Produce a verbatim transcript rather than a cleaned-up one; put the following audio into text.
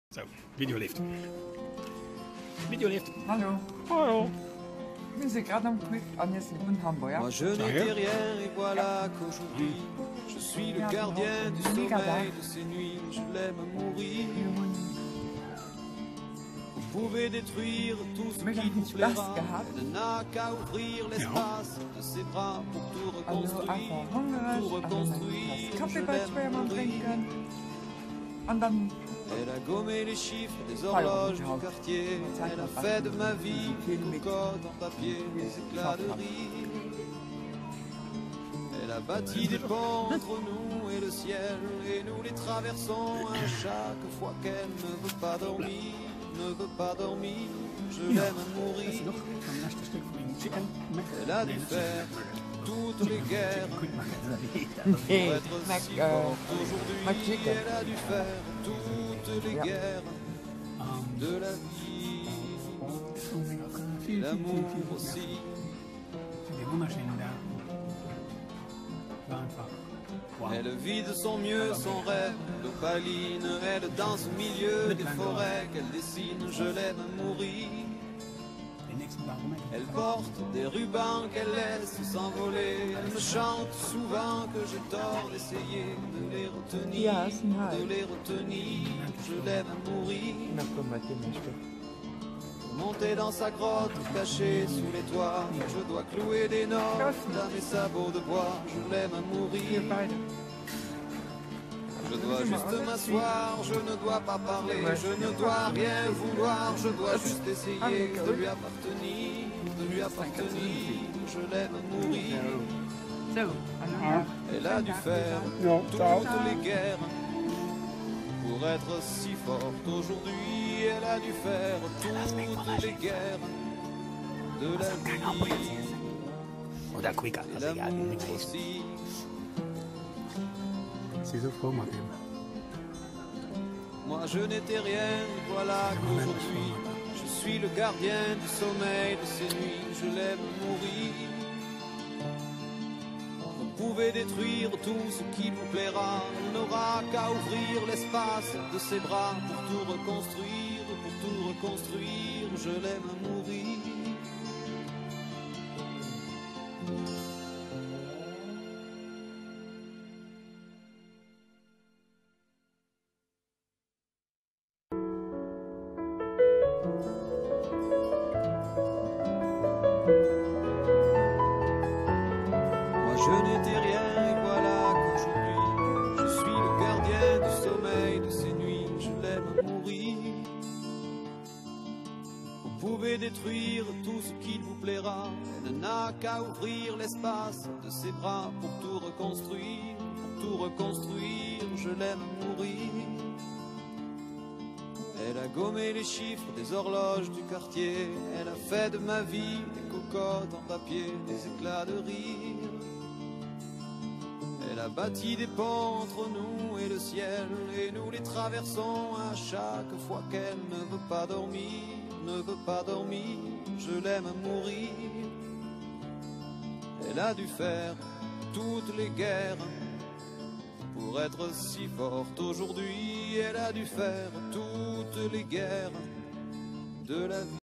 Zo, videolift. Videolift. Hallo. Hallo. Wir sind gerade am Quick an jetzt in Hamburg. Moi je n'étais rien et voilà qu'aujourd'hui je suis le gardien du sommeil de ces nuits. Je l'aime mourir. Vous pouvez détruire tout ce qui vous plaira. Elle n'a qu'à ouvrir l'espace de ses bras pour tout reconstruire. Tout reconstruire. Je l'aime mourir. Und dann Elle a gommé les chiffres des horloges du quartier. Elle a fait de ma vie une cocotte en papier, des éclats de rire. Elle a bâti des ponts entre nous et le ciel, et nous les traversons à chaque fois qu'elle ne veut pas dormir, ne veut pas dormir. Je l'aime mourir. Elle a dû faire toutes les guerres pour être si forte aujourd'hui. Elle a dû faire toutes les guerres de la vie, l'amour aussi. Elle vit de son mieux son rêve d'opaline. Elle danse au milieu des forêts qu'elle dessine. Je l'aime mourir. Elle porte des rubans qu'elle laisse s'envoler. Elle me chante souvent que j'ai tort d'essayer de les retenir, de les retenir. Je l'aime mourir. Monter dans sa grotte cachée sous les toits, je dois clouer des notes dans mes sabots de bois. Je l'aime mourir. Je dois juste m'asseoir, je ne dois pas parler, je ne dois rien vouloir, je dois juste essayer de lui appartenir, de lui appartenir. Je l'aime mourir. Elle a dû faire toutes les guerres pour être si forte aujourd'hui. Elle a dû faire toutes les guerres de la vie. Et l'amour aussi. Moi je n'étais rien, voilà qu'aujourd'hui je suis le gardien du sommeil de ces nuits. Je l'aime mourir. Vous pouvez détruire tout ce qui vous plaira. On n'aura qu'à ouvrir l'espace de ses bras pour tout reconstruire, pour tout reconstruire. Je l'aime mourir. Je n'étais rien et voilà qu'aujourd'hui je suis le gardien du sommeil de ces nuits. Je l'aime mourir. Vous pouvez détruire tout ce qui vous plaira. Elle n'a qu'à ouvrir l'espace de ses bras pour tout reconstruire, pour tout reconstruire. Je l'aime mourir. Elle a gommé les chiffres des horloges du quartier. Elle a fait de ma vie des cocottes en papier, des éclats de rire. Elle a bâti des ponts entre nous et le ciel, et nous les traversons à chaque fois qu'elle ne veut pas dormir, ne veut pas dormir. Je l'aime mourir. Elle a dû faire toutes les guerres pour être si forte aujourd'hui. Elle a dû faire toutes les guerres de la vie.